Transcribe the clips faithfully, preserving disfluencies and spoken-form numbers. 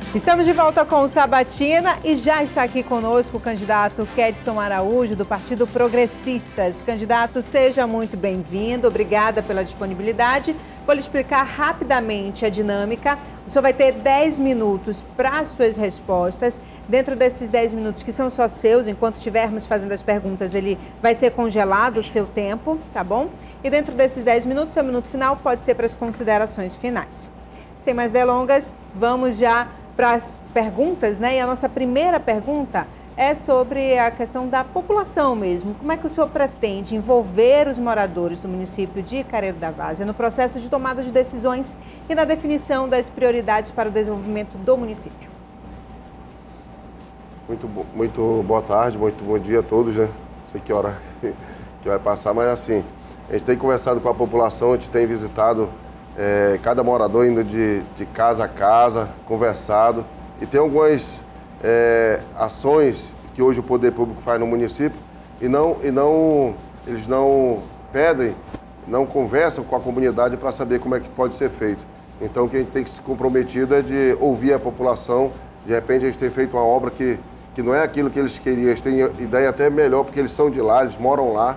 Estamos de volta com o Sabatina e já está aqui conosco o candidato Kedson Araújo, do Partido Progressistas. Candidato, seja muito bem-vindo, obrigada pela disponibilidade. Vou lhe explicar rapidamente a dinâmica. O senhor vai ter dez minutos para as suas respostas. Dentro desses dez minutos, que são só seus, enquanto estivermos fazendo as perguntas, ele vai ser congelado o seu tempo, tá bom? E dentro desses dez minutos, seu minuto final pode ser para as considerações finais. Sem mais delongas, vamos já para as perguntas, né? E a nossa primeira pergunta é sobre a questão da população mesmo. Como é que o senhor pretende envolver os moradores do município de Careiro da Várzea no processo de tomada de decisões e na definição das prioridades para o desenvolvimento do município? Muito, muito boa tarde, muito bom dia a todos, né? Não sei que hora que vai passar, mas assim, a gente tem conversado com a população, a gente tem visitado É, cada morador indo de, de casa a casa, conversado. E tem algumas é, ações que hoje o poder público faz no município e, não, e não, eles não pedem, não conversam com a comunidade para saber como é que pode ser feito. Então, o que a gente tem que se comprometido é de ouvir a população. De repente, a gente tem feito uma obra que, que não é aquilo que eles queriam. Eles têm ideia até melhor, porque eles são de lá, eles moram lá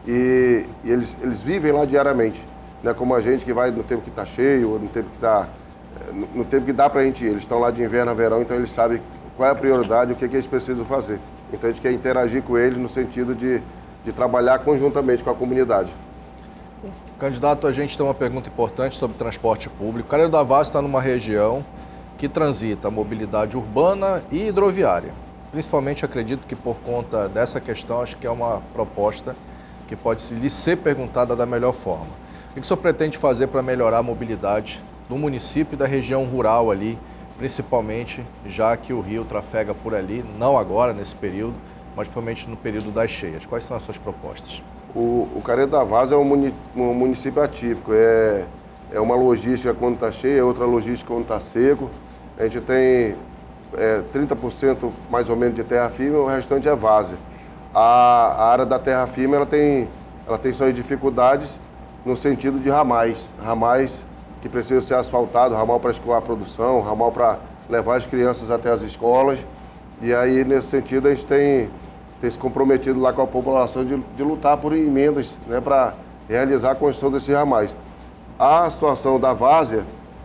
e, e eles, eles vivem lá diariamente. Não é como a gente que vai no tempo que está cheio, ou no tempo que, tá, no tempo que dá para a gente ir. Eles estão lá de inverno a verão, então eles sabem qual é a prioridade e o que, que eles precisam fazer. Então a gente quer interagir com eles no sentido de, de trabalhar conjuntamente com a comunidade. Candidato, a gente tem uma pergunta importante sobre transporte público. Careiro da Várzea está numa região que transita a mobilidade urbana e hidroviária. Principalmente, acredito que por conta dessa questão, acho que é uma proposta que pode lhe ser perguntada da melhor forma. O que o senhor pretende fazer para melhorar a mobilidade do município e da região rural ali, principalmente já que o rio trafega por ali, não agora, nesse período, mas principalmente no período das cheias? Quais são as suas propostas? O, o Careiro da Várzea é um, muni, um município atípico, é, é uma logística quando está cheia, outra logística quando está seco. A gente tem é, trinta por cento mais ou menos de terra firme, o restante é várzea. A, a área da terra firme ela tem, ela tem suas dificuldades no sentido de ramais, ramais que precisam ser asfaltados, ramal para escoar a produção, ramal para levar as crianças até as escolas. E aí, nesse sentido, a gente tem, tem se comprometido lá com a população de, de lutar por emendas, né, para realizar a construção desses ramais. A situação da várzea,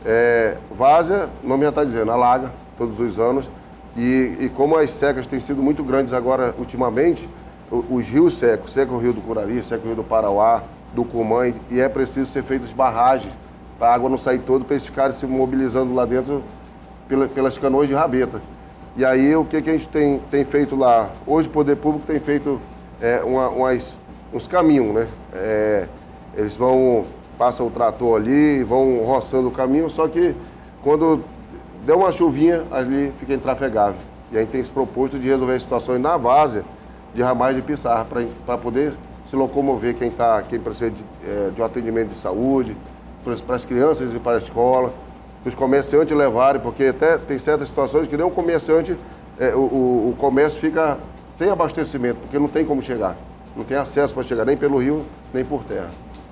é, várzea, o nome já está dizendo, alaga todos os anos, e, e como as secas têm sido muito grandes agora, ultimamente, os, os rios secos, seca o rio do Curari, seca o rio do Parauá, do Cumã, e é preciso ser feitas barragens para a água não sair toda, para eles ficarem se mobilizando lá dentro pela, pelas canoas de rabeta. E aí o que, que a gente tem, tem feito lá? Hoje o Poder Público tem feito é, uma, umas, uns caminhos, né? É, eles vão, passam o trator ali, vão roçando o caminho, só que quando der uma chuvinha, ali fica intrafegável. E a gente tem se proposto de resolver as situações na várzea de ramais de pissarra, para poder se locomover quem, tá, quem precisa de, é, de um atendimento de saúde, para as crianças ir para a escola, para os comerciantes levarem, porque até tem certas situações que nem o comerciante, é, o, o, o comércio fica sem abastecimento, porque não tem como chegar, não tem acesso para chegar nem pelo rio, nem por terra.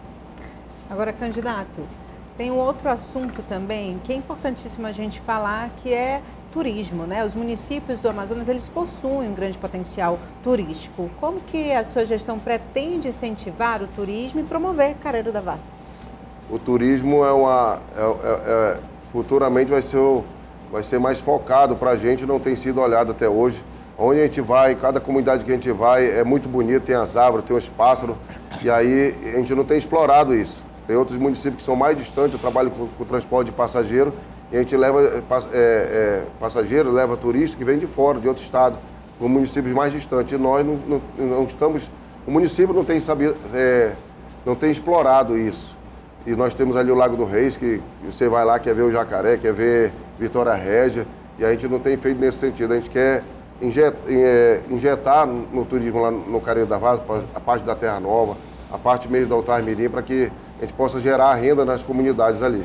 Agora, candidato, tem um outro assunto também que é importantíssimo a gente falar, que é turismo, né? Os municípios do Amazonas, eles possuem um grande potencial turístico. Como que a sua gestão pretende incentivar o turismo e promover Careiro da Várzea? O turismo é uma, é, é, é, futuramente vai ser, o, vai ser mais focado para a gente, não tem sido olhado até hoje. Onde a gente vai, cada comunidade que a gente vai é muito bonito, tem as árvores, tem os pássaros, e aí a gente não tem explorado isso. Tem outros municípios que são mais distantes, eu trabalho com, com transporte de passageiro, e a gente leva é, é, passageiro, leva turista que vem de fora, de outro estado, para municípios mais distantes. E nós não, não, não estamos, o município não tem, sabido, é, não tem explorado isso. E nós temos ali o Lago do Reis, que você vai lá, quer ver o jacaré, quer ver Vitória Régia, e a gente não tem feito nesse sentido. A gente quer injetar, injetar no turismo lá no Careiro da Várzea, a parte da Terra Nova, a parte meio do Altar Mirim, para que a gente possa gerar renda nas comunidades ali.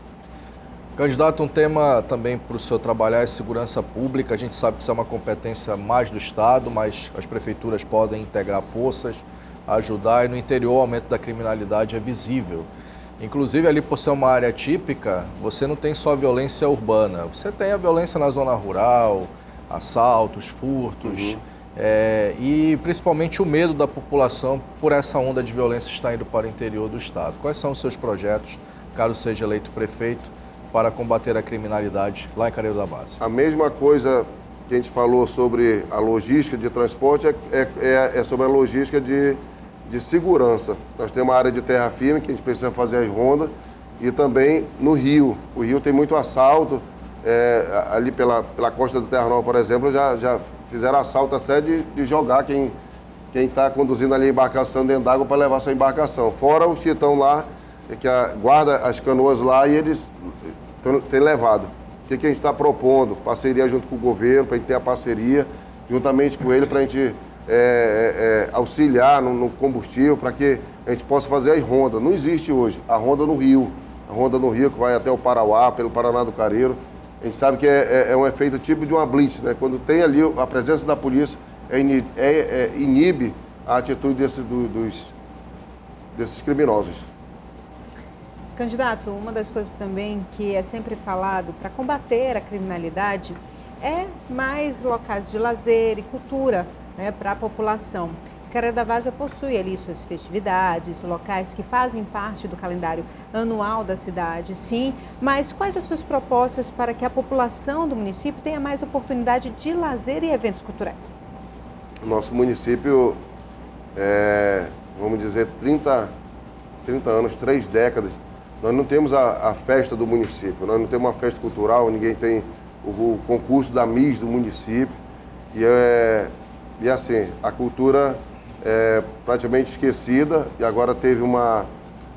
Candidato, um tema também para o senhor trabalhar é segurança pública. A gente sabe que isso é uma competência mais do Estado, mas as prefeituras podem integrar forças, ajudar, e no interior o aumento da criminalidade é visível. Inclusive, ali por ser uma área típica, você não tem só violência urbana, você tem a violência na zona rural, assaltos, furtos, uhum. é, e principalmente o medo da população por essa onda de violência estar indo para o interior do estado. Quais são os seus projetos, caso seja eleito prefeito, para combater a criminalidade lá em Careiro da Várzea? A mesma coisa que a gente falou sobre a logística de transporte é, é, é sobre a logística de, de segurança. Nós temos uma área de terra firme que a gente precisa fazer as rondas e também no rio. O rio tem muito assalto, é, ali pela, pela costa do Terra Nova, por exemplo, já, já fizeram assalto até de, de jogar quem quem está conduzindo ali a embarcação dentro d'água para levar sua embarcação. Fora os que estão lá, que a, guarda as canoas lá e eles têm levado. O que, que a gente está propondo? Parceria junto com o governo, para a gente ter a parceria, juntamente com ele, para a gente é, é, auxiliar no, no combustível, para que a gente possa fazer as rondas. Não existe hoje a ronda no Rio, a ronda no Rio que vai até o Parauá, pelo Paraná do Careiro. A gente sabe que é, é, é um efeito tipo de uma blitz, né? Quando tem ali a presença da polícia, é, é, é, inibe a atitude desse, do, dos, desses criminosos. Candidato, uma das coisas também que é sempre falado para combater a criminalidade é mais locais de lazer e cultura, né, para a população. Careiro da Várzea possui ali suas festividades, locais que fazem parte do calendário anual da cidade, sim, mas quais as suas propostas para que a população do município tenha mais oportunidade de lazer e eventos culturais? Nosso município, é, vamos dizer, trinta, trinta anos, três décadas, nós não temos a, a festa do município, nós não temos uma festa cultural, ninguém tem o, o concurso da M I S do município. E, é, e assim, a cultura é praticamente esquecida e agora teve uma,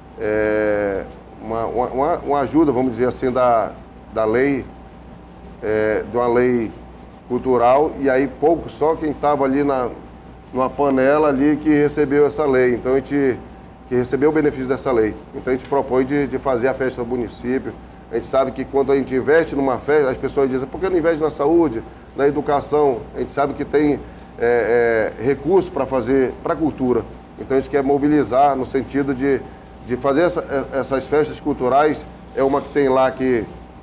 é, uma, uma, uma ajuda, vamos dizer assim, da, da lei, é, de uma lei cultural, e aí pouco só quem estava ali na, numa panela ali que recebeu essa lei. Então a gente que recebeu o benefício dessa lei. Então a gente propõe de, de fazer a festa do município. A gente sabe que quando a gente investe numa festa, as pessoas dizem, por que não investe na saúde, na educação? A gente sabe que tem é, é, recurso para fazer, para a cultura. Então a gente quer mobilizar no sentido de, de fazer essa, essas festas culturais. É uma que tem lá que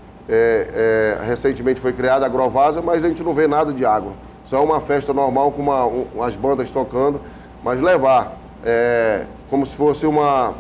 é, é, recentemente foi criada, a Agrovaza, mas a gente não vê nada de água. Só é uma festa normal com uma, um, umas bandas tocando, mas levar... É, como se fosse uma,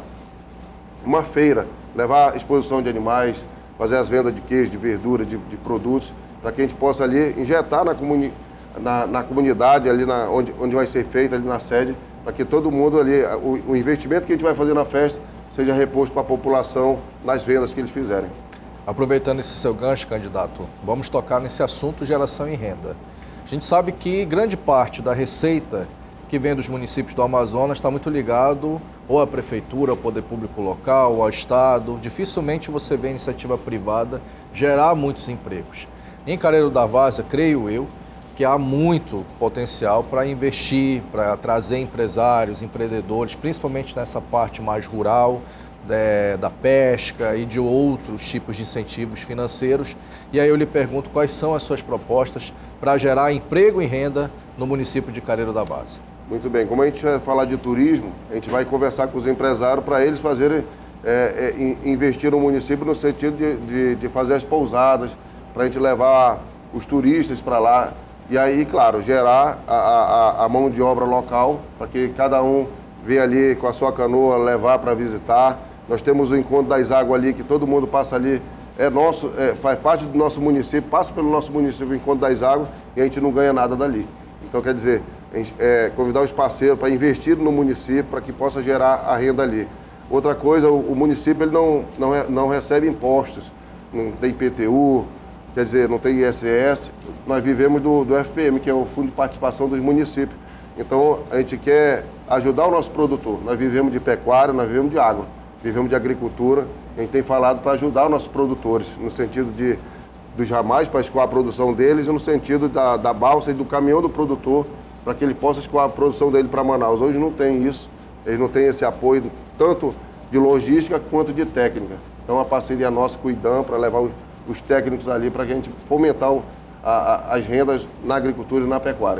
uma feira, levar exposição de animais, fazer as vendas de queijo, de verdura, de, de produtos, para que a gente possa ali injetar na, comuni na, na comunidade, ali na, onde, onde vai ser feita, ali na sede, para que todo mundo ali, o, o investimento que a gente vai fazer na festa, seja reposto para a população nas vendas que eles fizerem. Aproveitando esse seu gancho, candidato, vamos tocar nesse assunto geração e renda. A gente sabe que grande parte da receita que vem dos municípios do Amazonas está muito ligado ou à prefeitura, ao poder público local, ao estado. Dificilmente você vê iniciativa privada gerar muitos empregos. Em Careiro da Várzea, creio eu, que há muito potencial para investir, para trazer empresários, empreendedores, principalmente nessa parte mais rural, de, da pesca e de outros tipos de incentivos financeiros. E aí eu lhe pergunto quais são as suas propostas para gerar emprego e renda no município de Careiro da Várzea. Muito bem, como a gente vai falar de turismo, a gente vai conversar com os empresários para eles fazerem, é, é, investir no município no sentido de, de, de fazer as pousadas, para a gente levar os turistas para lá. E aí, claro, gerar a, a, a mão de obra local, para que cada um venha ali com a sua canoa levar para visitar. Nós temos o Encontro das Águas ali, que todo mundo passa ali, é nosso, é, faz parte do nosso município, passa pelo nosso município o Encontro das Águas e a gente não ganha nada dali. Então, quer dizer, a gente, é, convidar os parceiros para investir no município, para que possa gerar a renda ali. Outra coisa, o, o município ele não, não, é, não recebe impostos, não tem I P T U, quer dizer, não tem I S S. Nós vivemos do, do F P M, que é o Fundo de Participação dos Municípios. Então, a gente quer ajudar o nosso produtor. Nós vivemos de pecuária, nós vivemos de água, vivemos de agricultura. A gente tem falado para ajudar os nossos produtores, no sentido de dos ramais para escoar a produção deles e no sentido da, da balsa e do caminhão do produtor, para que ele possa escoar a produção dele para Manaus. Hoje não tem isso, eles não têm esse apoio, tanto de logística quanto de técnica. Então, a parceria nossa com o IDAM para levar os, os técnicos ali para que a gente fomentar o, a, a, as rendas na agricultura e na pecuária.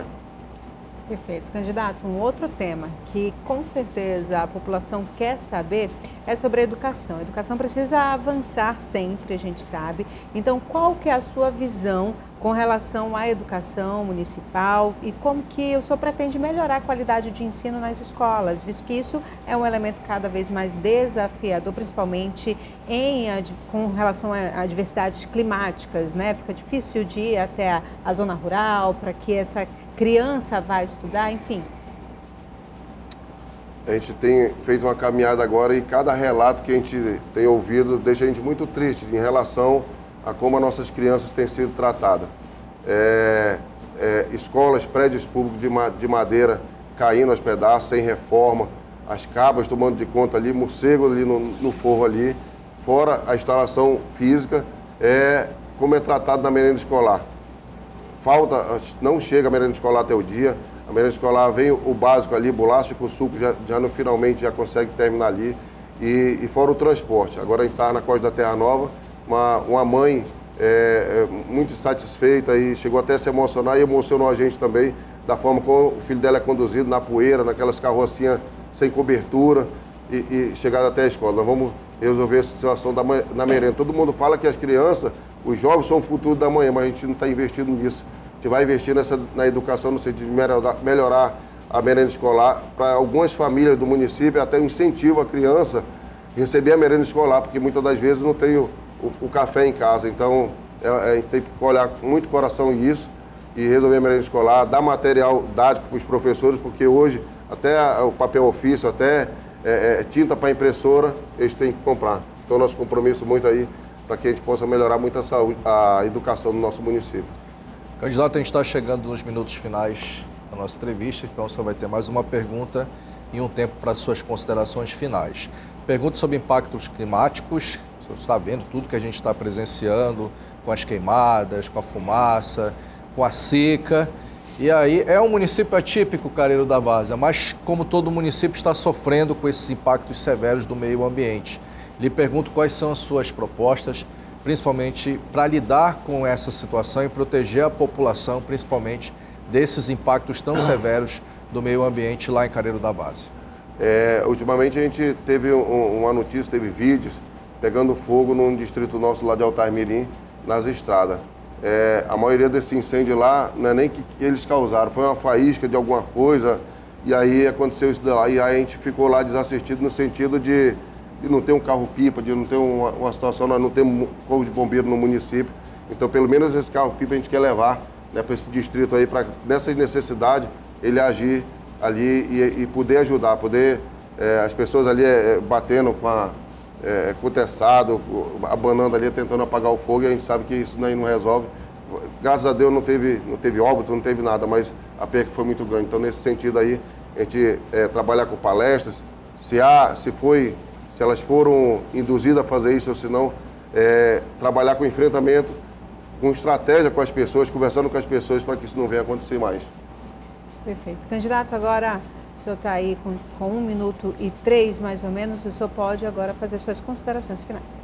Perfeito. Candidato, um outro tema que com certeza a população quer saber é sobre a educação. A educação precisa avançar sempre, a gente sabe. Então, qual que é a sua visão com relação à educação municipal e como que o senhor pretende melhorar a qualidade de ensino nas escolas, visto que isso é um elemento cada vez mais desafiador, principalmente em, com relação a adversidades climáticas, né? Fica difícil de ir até a, a zona rural para que essa criança vá estudar, enfim. A gente tem feito uma caminhada agora e cada relato que a gente tem ouvido deixa a gente muito triste em relação a como as nossas crianças têm sido tratadas. É, é, escolas, prédios públicos de, ma de madeira caindo aos pedaços, sem reforma, as cabas tomando de conta ali, morcego ali no, no forro ali, fora a instalação física, é, como é tratado na merenda escolar. Falta, não chega a merenda escolar até o dia, a merenda escolar vem o básico ali, bolacha com suco, já, já no, finalmente já consegue terminar ali, e, e fora o transporte. Agora a gente está na Costa da Terra Nova, Uma, uma mãe é, é, muito satisfeita e chegou até a se emocionar e emocionou a gente também da forma como o filho dela é conduzido na poeira, naquelas carrocinhas sem cobertura e, e chegado até a escola. Nós vamos resolver essa situação da, na merenda. Todo mundo fala que as crianças, os jovens são o futuro da manhã, mas a gente não está investindo nisso. A gente vai investir nessa, na educação no sentido de melhorar, melhorar a merenda escolar para algumas famílias do município, até um incentivo à criança receber a merenda escolar, porque muitas das vezes não tem o O, o café em casa. Então, é, a gente tem que olhar com muito coração isso e resolver a merenda escolar, dar material didático para os professores, porque hoje até a, o papel ofício, até é, é, tinta para impressora, eles têm que comprar. Então, nosso compromisso muito aí para que a gente possa melhorar muito a saúde, a educação do nosso município. Candidato, a gente está chegando nos minutos finais da nossa entrevista, então você vai ter mais uma pergunta e um tempo para suas considerações finais. Pergunta sobre impactos climáticos. Você está vendo tudo que a gente está presenciando, com as queimadas, com a fumaça, com a seca. E aí é um município atípico, Careiro da Várzea, mas como todo município está sofrendo com esses impactos severos do meio ambiente. Lhe pergunto quais são as suas propostas, principalmente para lidar com essa situação e proteger a população, principalmente desses impactos tão severos do meio ambiente lá em Careiro da Várzea. É, ultimamente a gente teve um, uma notícia, teve vídeos, pegando fogo num distrito nosso lá de Altamira, nas estradas. É, a maioria desse incêndio lá não é nem que, que eles causaram, foi uma faísca de alguma coisa e aí aconteceu isso lá. E aí a gente ficou lá desassistido no sentido de, de não ter um carro-pipa, de não ter uma, uma situação, nós não temos um corpo de bombeiro no município. Então pelo menos esse carro-pipa a gente quer levar, né, para esse distrito aí, para nessa necessidade ele agir ali e, e poder ajudar, poder é, as pessoas ali é, batendo com a É, com o teçado, abanando ali, tentando apagar o fogo, e a gente sabe que isso aí não resolve. Graças a Deus não teve, não teve óbito, não teve nada, mas a perca foi muito grande. Então, nesse sentido aí, a gente é, trabalhar com palestras, se, há, se, foi, se elas foram induzidas a fazer isso ou se não, é, trabalhar com enfrentamento, com estratégia com as pessoas, conversando com as pessoas para que isso não venha acontecer mais. Perfeito. Candidato, agora... O senhor está aí com, com um minuto e três, mais ou menos, o senhor pode agora fazer suas considerações finais.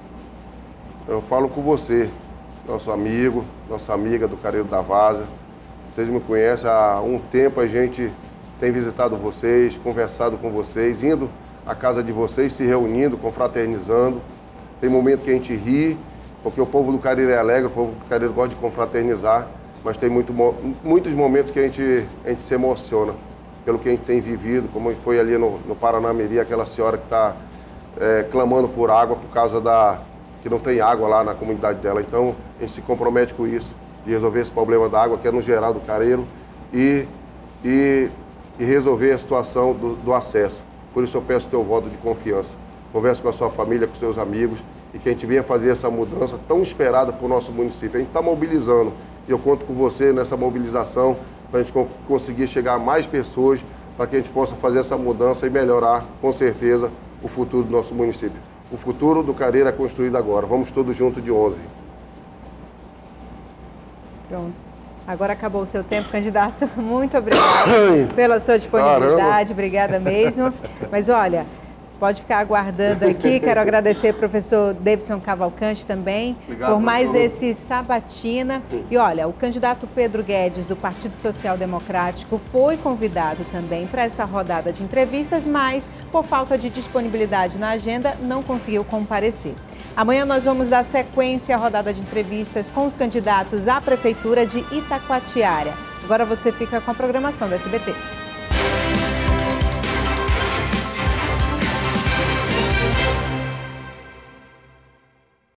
Eu falo com você, nosso amigo, nossa amiga do Careiro da Várzea. Vocês me conhecem há um tempo, a gente tem visitado vocês, conversado com vocês, indo à casa de vocês, se reunindo, confraternizando. Tem momento que a gente ri, porque o povo do Careiro é alegre, o povo do Careiro gosta de confraternizar, mas tem muito, muitos momentos que a gente, a gente se emociona pelo que a gente tem vivido, como foi ali no, no Paranamiri, aquela senhora que está é, clamando por água por causa da... que não tem água lá na comunidade dela. Então, a gente se compromete com isso, de resolver esse problema da água, que é no geral do Careiro, e, e, e resolver a situação do, do acesso. Por isso eu peço o teu voto de confiança. Converse com a sua família, com seus amigos, e que a gente venha fazer essa mudança tão esperada para o nosso município. A gente está mobilizando, e eu conto com você nessa mobilização, para a gente conseguir chegar a mais pessoas, para que a gente possa fazer essa mudança e melhorar, com certeza, o futuro do nosso município. O futuro do Careiro é construído agora. Vamos todos juntos de onze. Pronto. Agora acabou o seu tempo, candidato. Muito obrigada pela sua disponibilidade. Caramba. Obrigada mesmo. Mas olha, Pode ficar aguardando aqui. Quero agradecer ao professor Davidson Cavalcante também. Obrigado, por mais professor. Esse sabatina. E olha, o candidato Pedro Guedes, do Partido Social Democrático, foi convidado também para essa rodada de entrevistas, mas por falta de disponibilidade na agenda, não conseguiu comparecer. Amanhã nós vamos dar sequência à rodada de entrevistas com os candidatos à Prefeitura de Itacoatiara. Agora você fica com a programação do S B T.